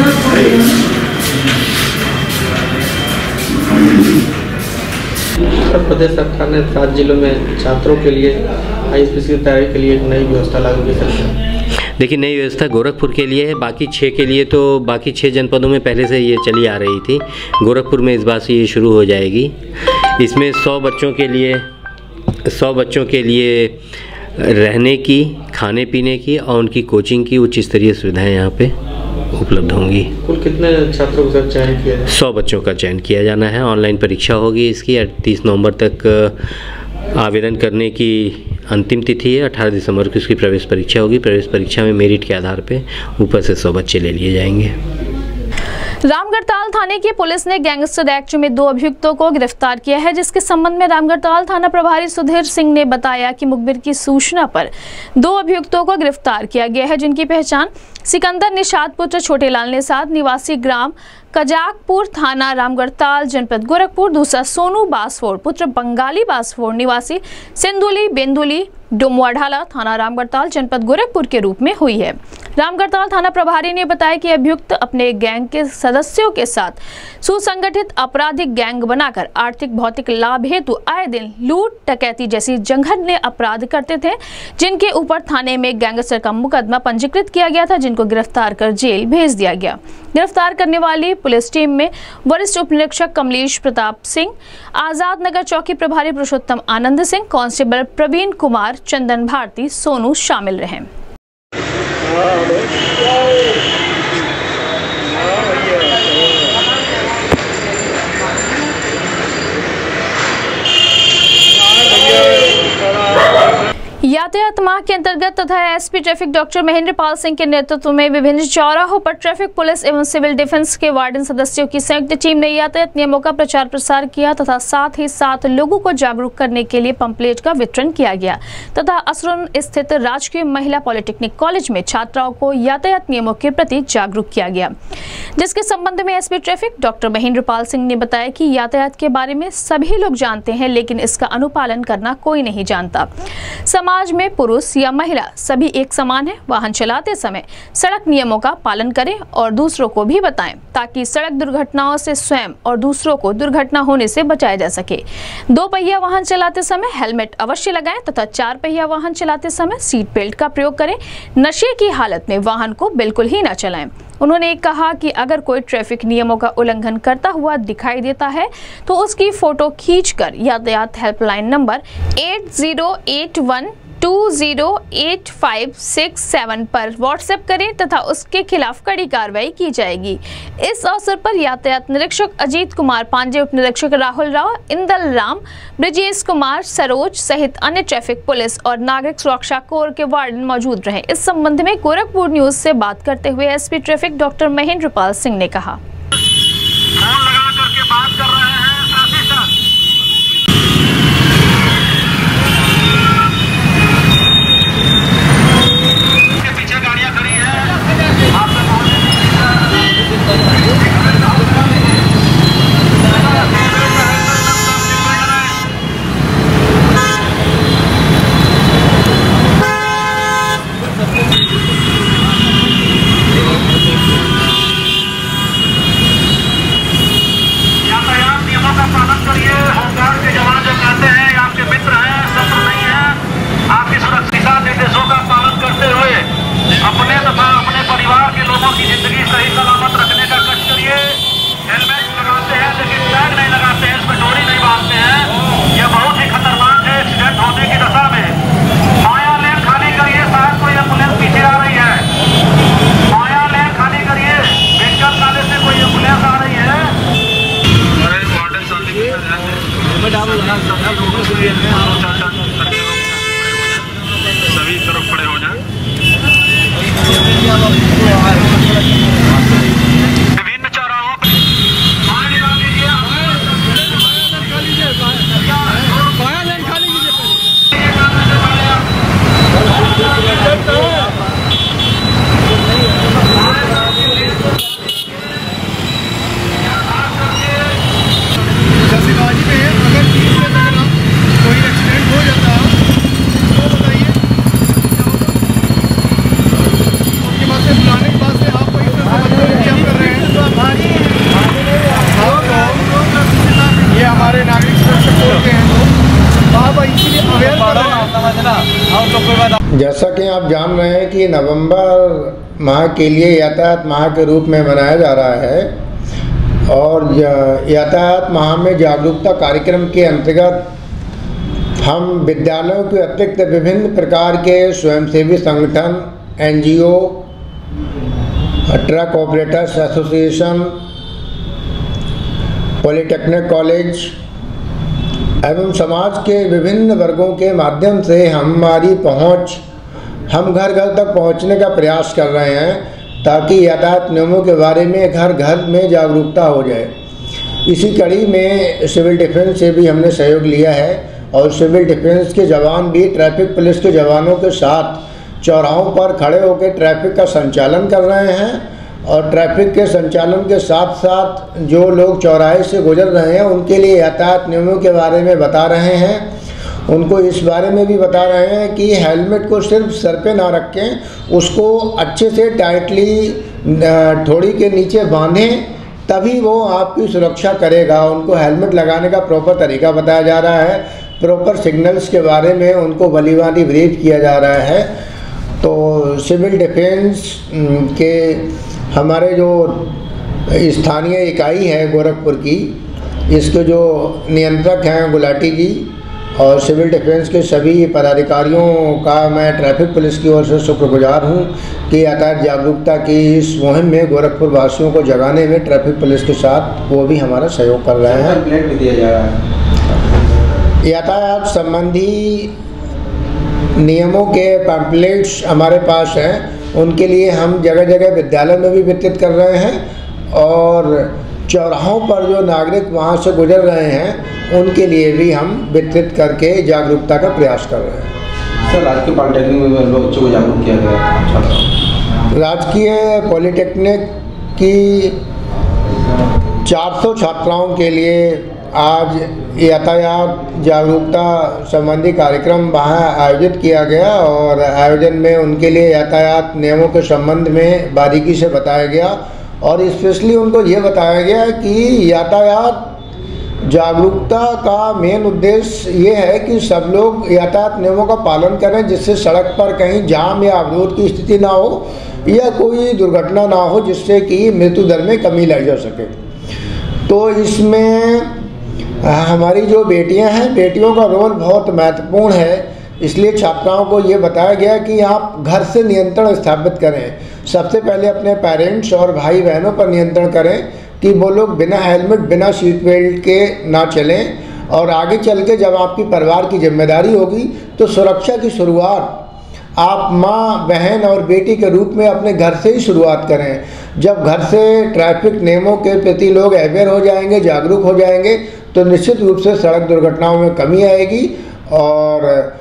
उत्तर प्रदेश सरकार ने 7 जिलों में छात्रों के लिए ISPC की तैयारी के लिए एक नई व्यवस्था लागू की है। देखिए, नई व्यवस्था गोरखपुर के लिए है, बाकी 6 के लिए तो बाकी 6 जनपदों में पहले से ये चली आ रही थी। गोरखपुर में इस बार से ये शुरू हो जाएगी। इसमें 100 बच्चों के लिए रहने की, खाने पीने की और उनकी कोचिंग की उच्च स्तरीय सुविधाएं यहाँ पे उपलब्ध होंगी। कुल कितने छात्रों का चयन किया जाए? 100 बच्चों का चयन किया जाना है। ऑनलाइन परीक्षा होगी इसकी। 30 नवंबर तक आवेदन करने की अंतिम तिथि है। 18 दिसंबर को इसकी प्रवेश परीक्षा होगी। प्रवेश परीक्षा में मेरिट के आधार पे ऊपर से 100 बच्चे ले लिए जाएंगे। रामगढ़ताल थाने की पुलिस ने गैंगस्टर एक्ट में 2 अभियुक्तों को गिरफ्तार किया है, जिसके संबंध में रामगढ़ताल थाना प्रभारी सुधीर सिंह ने बताया कि मुखबिर की सूचना पर 2 अभियुक्तों को गिरफ्तार किया गया है, जिनकी पहचान सिकंदर निषाद पुत्र छोटेलाल निषाद निवासी ग्राम कजाकपुर थाना रामगढ़ताल जनपद गोरखपुर, दूसरा सोनू बासफोड़ पुत्र बंगाली बासफोड़ निवासी सिंदुली बेंदुली डुमवाढाला थाना रामगढ़ताल जनपद गोरखपुर के रूप में हुई है। रामगढ़ताल थाना प्रभारी ने बताया कि अभियुक्त अपने गैंग के सदस्यों के साथ सुसंगठित आपराधिक गैंग बनाकर आर्थिक भौतिक लाभ हेतु आए दिन लूट, डकैती जैसी जघन्य अपराध करते थे, जिनके ऊपर थाने में गैंगस्टर का मुकदमा पंजीकृत किया गया था, जिनको गिरफ्तार कर जेल भेज दिया गया। गिरफ्तार करने वाली पुलिस टीम में वरिष्ठ उप निरीक्षक कमलेश प्रताप सिंह, आजाद नगर चौकी प्रभारी पुरुषोत्तम आनंद सिंह, कांस्टेबल प्रवीण कुमार, चंदन भारती, सोनू शामिल रहे। यातायात माह के अंतर्गत तथा SP traffic doctor Mahendra Pal Singh के नेतृत्व में विभिन्न चौराहों पर ट्रैफिक पुलिस एवं सिविल डिफेंस के वार्डन सदस्यों की संयुक्त टीम ने यातायात नियमों का प्रचार प्रसार किया तथा साथ ही साथ लोगों को जागरूक करने के लिए पंपलेट का वितरण किया गया तथा असरुण स्थित राजकीय महिला पॉलिटेक्निक कॉलेज में छात्राओं को यातायात नियमों के प्रति जागरूक किया गया, जिसके संबंध में SP traffic doctor Mahendra Pal Singh ने बताया कि यातायात के बारे में सभी लोग जानते हैं, लेकिन इसका अनुपालन करना कोई नहीं जानता। समाज में पुरुष या महिला सभी एक समान है। वाहन चलाते समय सड़क नियमों का पालन करें और दूसरों को भी बताएं, ताकि सड़क दुर्घटनाओं से स्वयं और दूसरों को दुर्घटना होने से बचाया जा सके। 2 पहिया वाहन चलाते समय हेलमेट अवश्य लगाएं तथा 4 पहिया वाहन चलाते समय सीट बेल्ट का प्रयोग करें। नशे की हालत में वाहन को बिल्कुल ही न चलाएं। उन्होंने कहा कि अगर कोई ट्रैफिक नियमों का उल्लंघन करता हुआ दिखाई देता है तो उसकी फोटो खींचकर यातायात हेल्पलाइन नंबर 8081208567 पर व्हाट्सएप करें तथा उसके खिलाफ कड़ी कार्रवाई की जाएगी। इस अवसर पर यातायात निरीक्षक अजीत कुमार पांडे, उप निरीक्षक राहुल राव, इंदल राम, ब्रिजेश कुमार, सरोज सहित अन्य ट्रैफिक पुलिस और नागरिक सुरक्षा कोर के वार्डन मौजूद रहे। इस संबंध में गोरखपुर न्यूज से बात करते हुए SP traffic doctor Mahendra Pal Singh ने कहा, सभी तरफ खड़े हो जाए। विभिन्न चौराहों पर खाली जैसा कि आप जान रहे हैं कि नवंबर माह के लिए यातायात माह के रूप में मनाया जा रहा है और यातायात माह में जागरूकता कार्यक्रम के अंतर्गत हम विद्यालयों के अतिरिक्त विभिन्न प्रकार के स्वयंसेवी संगठन, NGO, truck operators association, polytechnic college एवं समाज के विभिन्न वर्गों के माध्यम से हमारी पहुंच, हम घर घर तक पहुंचने का प्रयास कर रहे हैं ताकि यातायात नियमों के बारे में घर घर में जागरूकता हो जाए। इसी कड़ी में सिविल डिफेंस से भी हमने सहयोग लिया है और सिविल डिफेंस के जवान भी ट्रैफिक पुलिस के जवानों के साथ चौराहों पर खड़े होकर ट्रैफिक का संचालन कर रहे हैं और ट्रैफिक के संचालन के साथ साथ जो लोग चौराहे से गुजर रहे हैं उनके लिए यातायात नियमों के बारे में बता रहे हैं। उनको इस बारे में भी बता रहे हैं कि हेलमेट को सिर्फ सर पे ना रखें, उसको अच्छे से टाइटली ठोड़ी के नीचे बांधें, तभी वो आपकी सुरक्षा करेगा। उनको हेलमेट लगाने का प्रॉपर तरीका बताया जा रहा है, प्रॉपर सिग्नल्स के बारे में उनको भलीभांति ब्रीफ किया जा रहा है। तो सिविल डिफेंस के हमारे जो स्थानीय इकाई है गोरखपुर की, इसके जो नियंत्रक हैं गुलाटी जी और सिविल डिफेंस के सभी पदाधिकारियों का मैं ट्रैफिक पुलिस की ओर से शुक्रगुजार हूं कि यातायात जागरूकता की इस मुहिम में गोरखपुर वासियों को जगाने में ट्रैफिक पुलिस के साथ वो भी हमारा सहयोग कर रहे हैं। प्लेट भी दिया जा रहा है। यातायात संबंधी नियमों के पैम्पलेट्स हमारे पास हैं, उनके लिए हम जगह जगह विद्यालय में भी वितरित कर रहे हैं और चौराहों पर जो नागरिक वहां से गुजर रहे हैं उनके लिए भी हम वितरित करके जागरूकता का प्रयास कर रहे हैं। सर, राजकीय पॉलिटेक्निक में बच्चों को जागरूक किया गया। राजकीय पॉलिटेक्निक की 400 छात्राओं के लिए आज यातायात जागरूकता संबंधी कार्यक्रम वहाँ आयोजित किया गया और आयोजन में उनके लिए यातायात नियमों के संबंध में बारीकी से बताया गया और स्पेशली उनको ये बताया गया कि यातायात जागरूकता का मेन उद्देश्य ये है कि सब लोग यातायात नियमों का पालन करें, जिससे सड़क पर कहीं जाम या अवरोध की स्थिति ना हो या कोई दुर्घटना ना हो, जिससे कि मृत्यु दर में कमी लाई जा सके। तो इसमें हमारी जो बेटियां हैं, बेटियों का रोल बहुत महत्वपूर्ण है, इसलिए छात्राओं को ये बताया गया कि आप घर से नियंत्रण स्थापित करें। सबसे पहले अपने पेरेंट्स और भाई बहनों पर नियंत्रण करें कि वो लोग बिना हेलमेट, बिना सीट बेल्ट के ना चलें और आगे चल के जब आपकी परिवार की जिम्मेदारी होगी तो सुरक्षा की शुरुआत आप माँ, बहन और बेटी के रूप में अपने घर से ही शुरुआत करें। जब घर से ट्रैफिक नियमों के प्रति लोग अवेयर हो जाएंगे, जागरूक हो जाएंगे, तो निश्चित रूप से सड़क दुर्घटनाओं में कमी आएगी और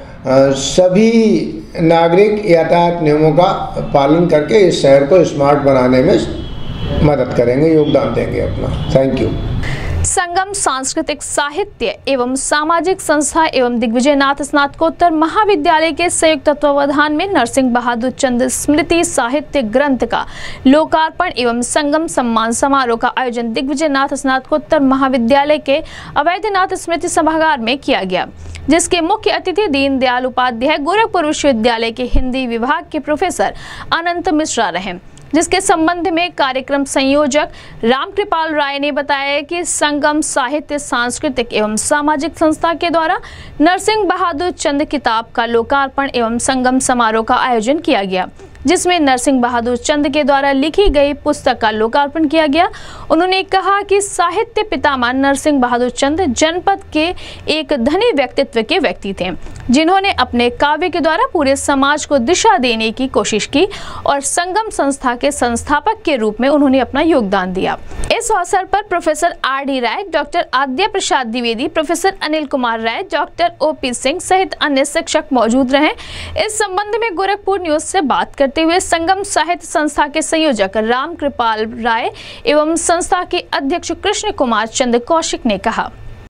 सभी नागरिक यातायात नियमों का पालन करके इस शहर को स्मार्ट बनाने में मदद करेंगे, योगदान देंगे अपना। Thank you. संगम सांस्कृतिक साहित्य एवं सामाजिक संस्था एवं दिग्विजयनाथ स्नातकोत्तर महाविद्यालय के संयुक्त तत्वावधान में नरसिंह बहादुर चंद स्मृति साहित्य ग्रंथ का लोकार्पण एवं संगम सम्मान समारोह का आयोजन दिग्विजयनाथ स्नातकोत्तर महाविद्यालय के अवैधनाथ स्मृति सभागार में किया गया, जिसके मुख्य अतिथि दीनदयाल उपाध्याय गोरखपुर विश्वविद्यालय के हिंदी विभाग के प्रोफेसर अनंत मिश्रा रहे। जिसके संबंध में कार्यक्रम संयोजक रामकृपाल राय ने बताया कि संगम साहित्य सांस्कृतिक एवं सामाजिक संस्था के द्वारा नरसिंह बहादुर चंद किताब का लोकार्पण एवं संगम समारोह का आयोजन किया गया, जिसमें नरसिंह बहादुर चंद के द्वारा लिखी गई पुस्तक का लोकार्पण किया गया। उन्होंने कहा कि साहित्य पितामह नरसिंह बहादुर चंद जनपद के एक धनी व्यक्तित्व के व्यक्ति थे, जिन्होंने अपने काव्य के द्वारा पूरे समाज को दिशा देने की कोशिश की और संगम संस्था के संस्थापक के रूप में उन्होंने अपना योगदान दिया। इस अवसर पर professor R.D. Rai, doctor Adya Prasad Dwivedi, professor Anil Kumar Rai, doctor O.P. Singh सहित अन्य शिक्षक मौजूद रहे। इस संबंध में गोरखपुर न्यूज से बात करते हुए संगम साहित्य संस्था के संयोजक रामकृपाल राय एवं संस्था के अध्यक्ष कृष्ण कुमार चंद कौशिक ने कहा,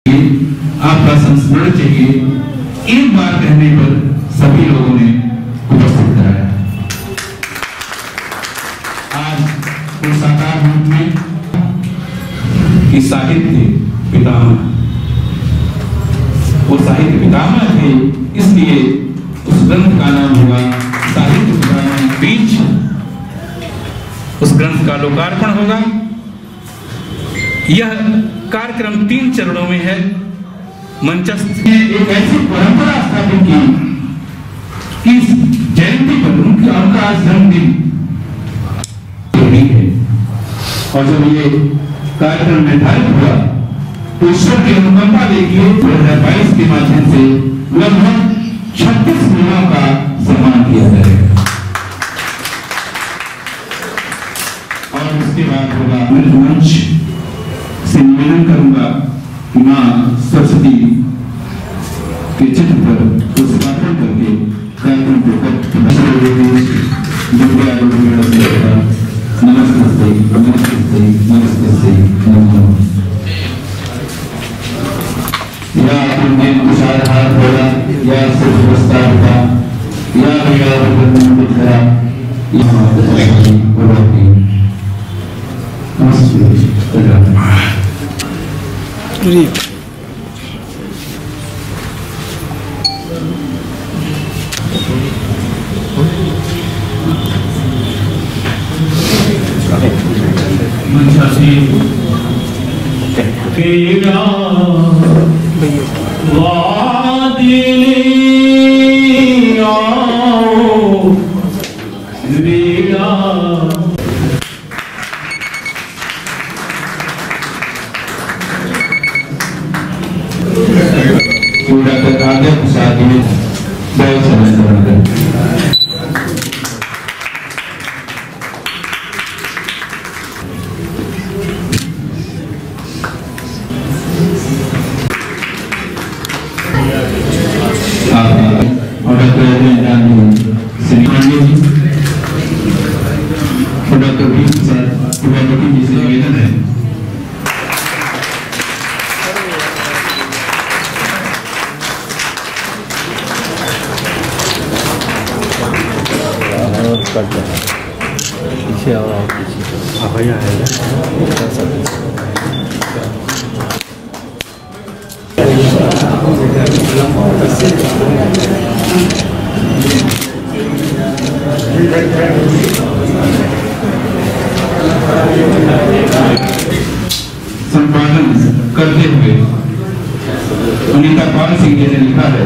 आपका संस्मरण चाहिए, एक बार कहने पर सभी लोगों ने उपस्थित कराया। आज वो साकार रूप में कि साहित्य पितामह, वो साहित्य पितामह थे, इसलिए उस ग्रंथ का नाम होगा साहित्य पितामह बीज। उस ग्रंथ का लोकार्पण होगा। यह कार्यक्रम 3 चरणों में है। मंचस्थ एक ऐसी परंपरा स्थापित की कि इस जयंती पर उनका जन्मदिन है। और जब ये कार्यक्रम निर्धारित हुआ तो ईश्वर की अनुकंपा देखिए 2022 के माध्यम से लगभग 36 महिलाओं का सम्मान किया जाएगा। और उसके बाद होगा मंच से निवेदन करूंगा कि मां सरस्वती के चित्र पर पुष्पार्पण करके कार्यक्रम को नमस्ते नमस्ते नमस्ते या अपने तुषार हार होगा या सिर्फ प्रस्ताव होगा या मेरा दिख रहा तेरा वादिनी आओ वीरा डॉक्टर राजा प्रसाद जी बहुत समय और डॉक्टर जी से निवेदन है पीछे आओ पीछे भैया संपादन करते हुए अनीता पाल सिंह जी ने लिखा है।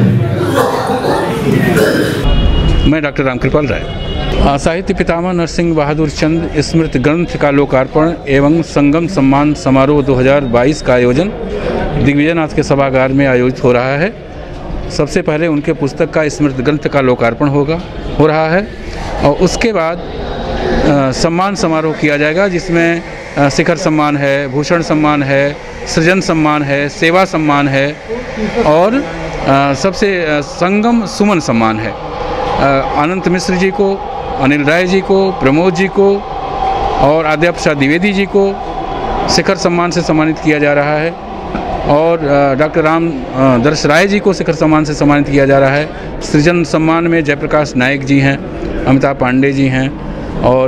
मैं डॉक्टर रामकृपाल राय। साहित्य पितामह नरसिंह बहादुर चंद स्मृति ग्रंथ का लोकार्पण एवं संगम सम्मान समारोह 2022 का आयोजन दिग्विजयनाथ के सभागार में आयोजित हो रहा है। सबसे पहले उनके पुस्तक का स्मृति ग्रंथ का लोकार्पण हो रहा है और उसके बाद सम्मान समारोह किया जाएगा, जिसमें शिखर सम्मान है, भूषण सम्मान है, सृजन सम्मान है, सेवा सम्मान है और सबसे संगम सुमन सम्मान है। अनंत मिश्र जी को, अनिल राय जी को, प्रमोद जी को और आद्या प्रसाद द्विवेदी जी को शिखर सम्मान से सम्मानित किया जा रहा है और डॉक्टर राम दर्श राय जी को शिखर सम्मान से सम्मानित किया जा रहा है। सृजन सम्मान में जयप्रकाश नायक जी हैं, अमिताभ पांडे जी हैं और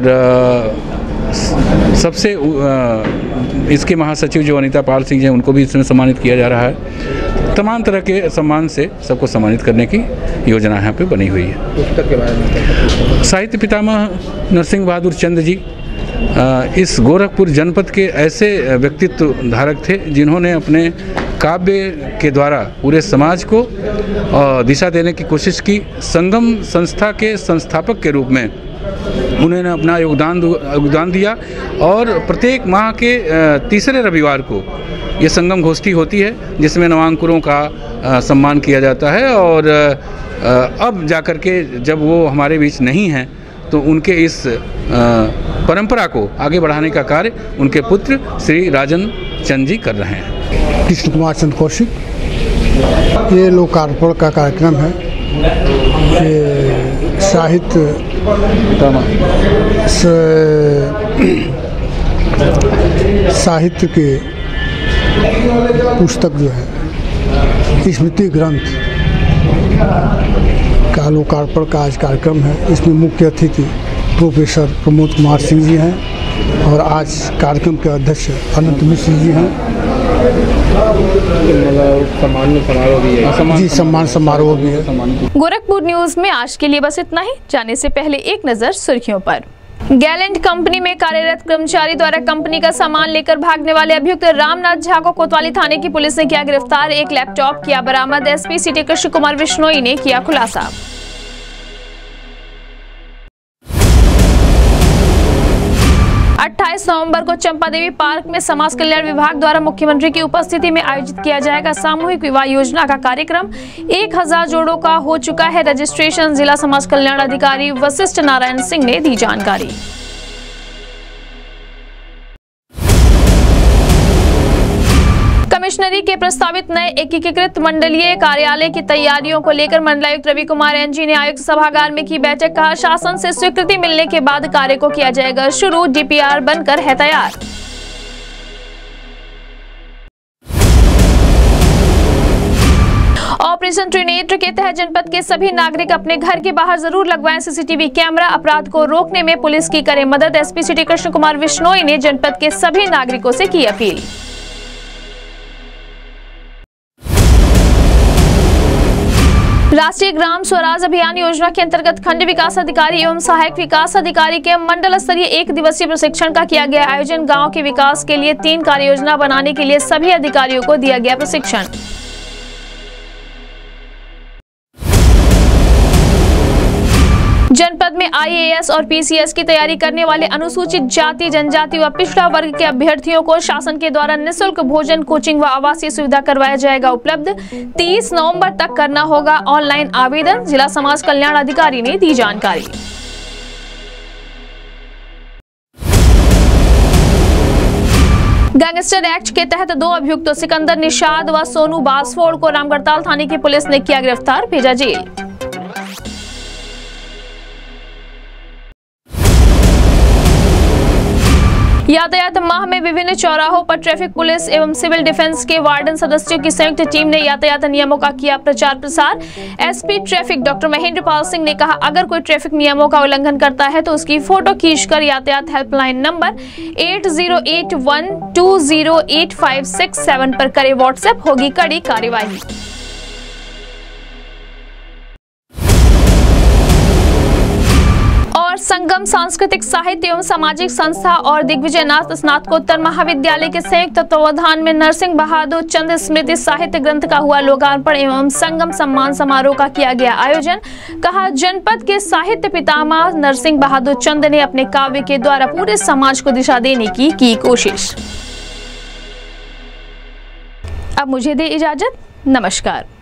सबसे इसके महासचिव जो अनीता पाल सिंह हैं उनको भी इसमें सम्मानित किया जा रहा है। तमाम तरह के सम्मान से सबको सम्मानित करने की योजना यहाँ पे बनी हुई है। पुस्तक के बारे में साहित्य पितामह नरसिंह बहादुर चंद जी इस गोरखपुर जनपद के ऐसे व्यक्तित्व धारक थे जिन्होंने अपने काव्य के द्वारा पूरे समाज को दिशा देने की कोशिश की। संगम संस्था के संस्थापक के रूप में उन्होंने अपना योगदान दिया और प्रत्येक माह के तीसरे रविवार को ये संगम गोष्ठी होती है जिसमें नवांकुरों का सम्मान किया जाता है। और अब जाकर के जब वो हमारे बीच नहीं हैं तो उनके इस परंपरा को आगे बढ़ाने का कार्य उनके पुत्र श्री राजन चंद जी कर रहे हैं। कृष्ण कुमार चंद कौशिक, ये लोकार्पण का कार्यक्रम है। ये साहित्य के पुस्तक जो है स्मृति ग्रंथ का लोकार्पण का आज कार्यक्रम है। इसमें मुख्य अतिथि प्रोफेसर प्रमोद कुमार सिंह जी हैं और आज कार्यक्रम के अध्यक्ष अनंत मिश्र जी हैं। सम्मान समारोह भी है। जी, सम्मान समारोह भी है। गोरखपुर न्यूज में आज के लिए बस इतना ही। जाने से पहले एक नजर सुर्खियों पर। गैलेंट कंपनी में कार्यरत कर्मचारी द्वारा कंपनी का सामान लेकर भागने वाले अभियुक्त रामनाथ झा को कोतवाली थाने की पुलिस ने किया गिरफ्तार। एक लैपटॉप किया बरामद। एसपी सिटी कृष्ण कुमार विश्नोई ने किया खुलासा। 28 नवंबर को चंपादेवी पार्क में समाज कल्याण विभाग द्वारा मुख्यमंत्री की उपस्थिति में आयोजित किया जाएगा सामूहिक विवाह योजना का कार्यक्रम। 1000 जोड़ों का हो चुका है रजिस्ट्रेशन। जिला समाज कल्याण अधिकारी वशिष्ठ नारायण सिंह ने दी जानकारी। कमिश्नरी के प्रस्तावित नए एकीकृत मंडलीय कार्यालय की तैयारियों को लेकर मंडलायुक्त रवि कुमार एनजी ने आयुक्त सभागार में की बैठक। कहा, शासन से स्वीकृति मिलने के बाद कार्य को किया जाएगा शुरू। डीपीआर बनकर है तैयार। ऑपरेशन त्रिनेत्र के तहत जनपद के सभी नागरिक अपने घर के बाहर जरूर लगवाएं सीसीटीवी कैमरा। अपराध को रोकने में पुलिस की करे मदद। एसपी सिटी कृष्ण कुमार विश्नोई ने जनपद के सभी नागरिकों से की अपील। राष्ट्रीय ग्राम स्वराज अभियान योजना के अंतर्गत खंड विकास अधिकारी एवं सहायक विकास अधिकारी के मंडल स्तरीय 1 दिवसीय प्रशिक्षण का किया गया आयोजन। गांव के विकास के लिए 3 कार्य योजना बनाने के लिए सभी अधिकारियों को दिया गया प्रशिक्षण। जनपद में आईएएस और पीसीएस की तैयारी करने वाले अनुसूचित जाति, जनजाति व पिछड़ा वर्ग के अभ्यर्थियों को शासन के द्वारा निःशुल्क भोजन, कोचिंग व आवासीय सुविधा करवाया जाएगा उपलब्ध। 30 नवंबर तक करना होगा ऑनलाइन आवेदन। जिला समाज कल्याण अधिकारी ने दी जानकारी। गैंगस्टर एक्ट के तहत 2 अभियुक्तों सिकंदर निषाद व सोनू बासफोड़ को रामगढ़ताल थाने की पुलिस ने किया गिरफ्तार, भेजा जेल। यातायात माह में विभिन्न चौराहों पर ट्रैफिक पुलिस एवं सिविल डिफेंस के वार्डन सदस्यों की संयुक्त टीम ने यातायात नियमों का किया प्रचार प्रसार। SP traffic doctor Mahendra Pal Singh ने कहा, अगर कोई ट्रैफिक नियमों का उल्लंघन करता है तो उसकी फोटो खींचकर यातायात हेल्पलाइन नंबर 8081208567 पर करे व्हाट्सएप, होगी कड़ी कार्यवाही। और संगम सांस्कृतिक साहित्य एवं सामाजिक संस्था और दिग्विजयनाथ स्नातकोत्तर महाविद्यालय के संयुक्त तत्वावधान में नरसिंह बहादुर चंद स्मृति साहित्य ग्रंथ का हुआ लोकार्पण एवं संगम सम्मान समारोह का किया गया आयोजन। कहा, जनपद के साहित्य पितामह नरसिंह बहादुर चंद ने अपने काव्य के द्वारा पूरे समाज को दिशा देने की कोशिश। अब मुझे दे इजाजत, नमस्कार।